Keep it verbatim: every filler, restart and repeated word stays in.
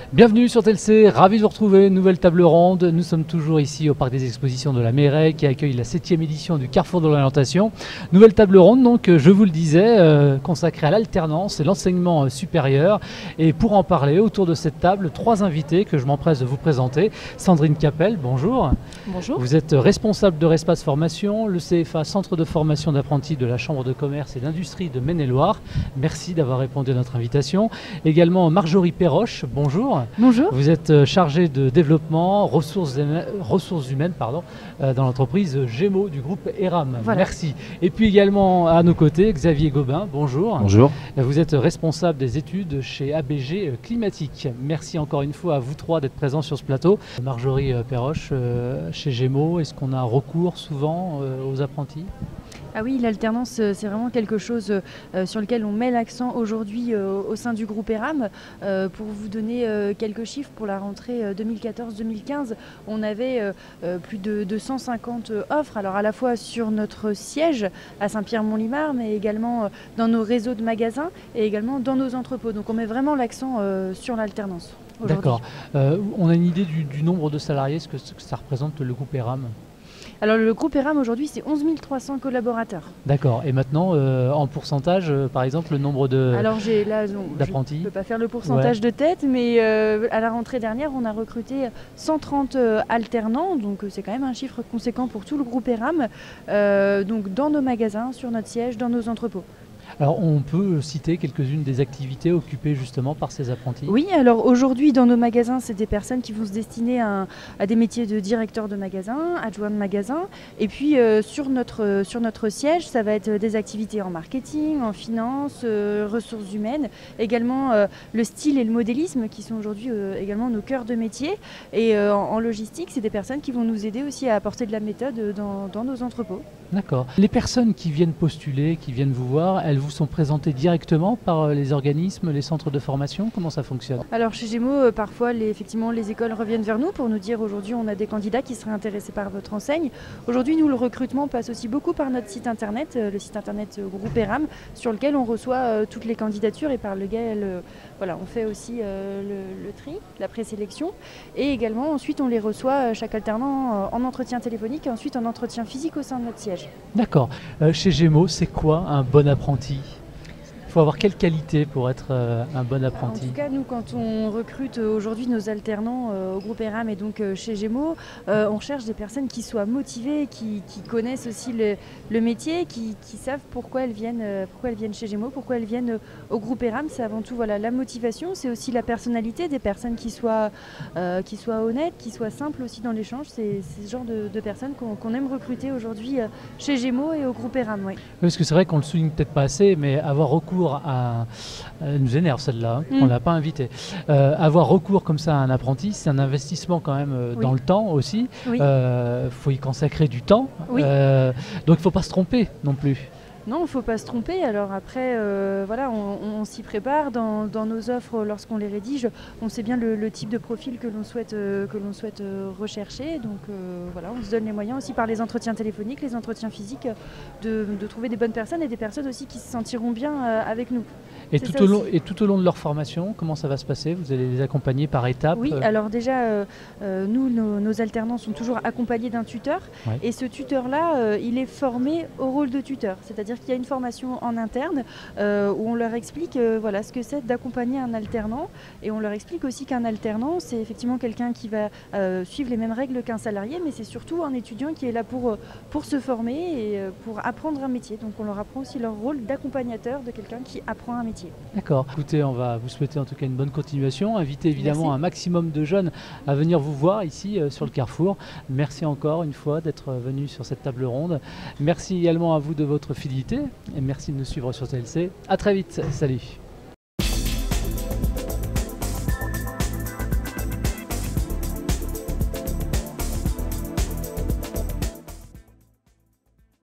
Bienvenue sur T L C, ravi de vous retrouver, nouvelle table ronde. Nous sommes toujours ici au Parc des Expositions de la Mairie qui accueille la septième édition du Carrefour de l'Orientation. Nouvelle table ronde, donc je vous le disais, euh, consacrée à l'alternance et l'enseignement euh, supérieur. Et pour en parler, autour de cette table, trois invités que je m'empresse de vous présenter. Sandrine Capel, bonjour. Bonjour. Vous êtes responsable de Respace Formation, le C F A, Centre de formation d'apprentis de la Chambre de commerce et d'industrie de Maine-et-Loire. Merci d'avoir répondu à notre invitation. Également Marjorie Perroche, bonjour. Bonjour. Vous êtes chargée de développement, ressources, humaines, ressources humaines pardon, euh, dans l'entreprise Gémeaux du groupe ERAM. Voilà. Merci. Et puis également à nos côtés, Xavier Gobin, bonjour. Bonjour. Vous êtes responsable des études chez A B G Climatique. Merci encore une fois à vous trois d'être présents sur ce plateau. Marjorie Perroche, euh, chez Gémeaux, est-ce qu'on a recours souvent euh, aux apprentis ? Ah oui, l'alternance, c'est vraiment quelque chose euh, sur lequel on met l'accent aujourd'hui euh, au sein du groupe ERAM. Euh, pour vous donner euh, quelques chiffres, pour la rentrée deux mille quatorze deux mille quinze, on avait euh, euh, plus de, de cent cinquante offres, alors à la fois sur notre siège à Saint-Pierre-Mont-Limard, mais également euh, dans nos réseaux de magasins et également dans nos entrepôts. Donc on met vraiment l'accent euh, sur l'alternance. D'accord. Euh, on a une idée du, du nombre de salariés, ce que, ce que ça représente le groupe ERAM ? Alors le groupe ERAM aujourd'hui c'est onze mille trois cents collaborateurs. D'accord. Et maintenant, euh, en pourcentage, euh, par exemple, le nombre de Alors j'ai là, d'apprentis. Je ne peux pas faire le pourcentage ouais. de tête, mais euh, à la rentrée dernière, on a recruté cent trente euh, alternants, donc c'est quand même un chiffre conséquent pour tout le groupe ERAM, euh, donc dans nos magasins, sur notre siège, dans nos entrepôts. Alors on peut citer quelques-unes des activités occupées justement par ces apprentis ? Oui, alors aujourd'hui dans nos magasins, c'est des personnes qui vont se destiner à, à des métiers de directeur de magasin, adjoint de magasin. Et puis euh, sur, notre, sur notre siège, ça va être des activités en marketing, en finance, euh, ressources humaines. Également euh, le style et le modélisme qui sont aujourd'hui euh, également nos cœurs de métier. Et euh, en, en logistique, c'est des personnes qui vont nous aider aussi à apporter de la méthode dans, dans nos entrepôts. D'accord. Les personnes qui viennent postuler, qui viennent vous voir, elles vous sont présentées directement par les organismes, les centres de formation ? Comment ça fonctionne ? Alors chez Gémeaux, parfois les, effectivement les écoles reviennent vers nous pour nous dire aujourd'hui on a des candidats qui seraient intéressés par votre enseigne. Aujourd'hui nous le recrutement passe aussi beaucoup par notre site internet, le site internet groupe ERAM, sur lequel on reçoit euh, toutes les candidatures et par lequel euh, voilà, on fait aussi euh, le, le tri, la présélection. Et également ensuite on les reçoit chaque alternant euh, en entretien téléphonique et ensuite en entretien physique au sein de notre siège. D'accord. Euh, chez Gémeaux, c'est quoi un bon apprenti ? Il faut avoir quelle qualité pour être euh, un bon apprenti ? En tout cas, nous, quand on recrute euh, aujourd'hui nos alternants euh, au groupe ERAM et donc euh, chez Gémeaux, euh, on cherche des personnes qui soient motivées, qui, qui connaissent aussi le, le métier, qui, qui savent pourquoi elles, viennent, euh, pourquoi elles viennent chez Gémeaux, pourquoi elles viennent euh, au groupe ERAM. C'est avant tout voilà, la motivation, c'est aussi la personnalité, des personnes qui soient, euh, qui soient honnêtes, qui soient simples aussi dans l'échange. C'est, c'est ce genre de, de personnes qu'on, qu'on aime recruter aujourd'hui euh, chez Gémeaux et au groupe ERAM. Oui. Parce que c'est vrai qu'on le souligne peut-être pas assez, mais avoir recours à, elle nous énerve celle-là, hein, mmh. on ne l'a pas invité. Euh, avoir recours comme ça à un apprenti, c'est un investissement quand même euh, oui. dans le temps aussi. Il oui. euh, faut y consacrer du temps. Oui. Euh, donc il ne faut pas se tromper non plus. Non, il ne faut pas se tromper. Alors après, euh, voilà, on, on s'y prépare dans, dans nos offres lorsqu'on les rédige. On sait bien le, le type de profil que l'on souhaite, euh, que l'on souhaite euh, rechercher. Donc euh, voilà, on se donne les moyens aussi par les entretiens téléphoniques, les entretiens physiques, de, de trouver des bonnes personnes et des personnes aussi qui se sentiront bien euh, avec nous. Et tout, au long, et tout au long de leur formation, comment ça va se passer ? Vous allez les accompagner par étapes ? Oui, alors déjà, euh, euh, nous, nos, nos alternants sont toujours accompagnés d'un tuteur. Ouais. Et ce tuteur-là, euh, il est formé au rôle de tuteur. C'est-à-dire qu'il y a une formation en interne euh, où on leur explique euh, voilà, ce que c'est d'accompagner un alternant. Et on leur explique aussi qu'un alternant, c'est effectivement quelqu'un qui va euh, suivre les mêmes règles qu'un salarié, mais c'est surtout un étudiant qui est là pour, pour se former et pour apprendre un métier. Donc on leur apprend aussi leur rôle d'accompagnateur de quelqu'un qui apprend un métier. D'accord. Écoutez, on va vous souhaiter en tout cas une bonne continuation. Invitez évidemment Merci. un maximum de jeunes à venir vous voir ici euh, sur le Carrefour. Merci encore une fois d'être venu sur cette table ronde. Merci également à vous de votre fidélité et merci de nous suivre sur T L C. À très vite. Salut.